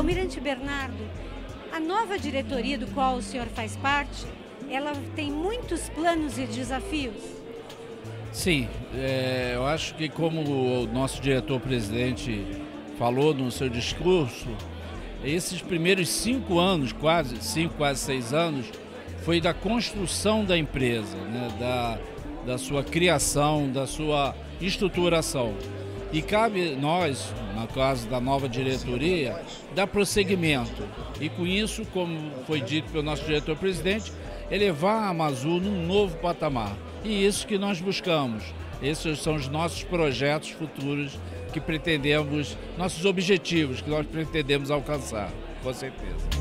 Almirante Bernardo, a nova diretoria do qual o senhor faz parte, ela tem muitos planos e desafios? Sim, eu acho que como o nosso diretor-presidente falou no seu discurso, esses primeiros 5 anos, quase 6 anos, foi da construção da empresa, né? da sua criação, da sua estruturação. E cabe nós, no caso da nova diretoria, dar prosseguimento. E com isso, como foi dito pelo nosso diretor-presidente, elevar a Amazul num novo patamar. E isso que nós buscamos. Esses são os nossos projetos futuros que pretendemos, nossos objetivos que nós pretendemos alcançar, com certeza.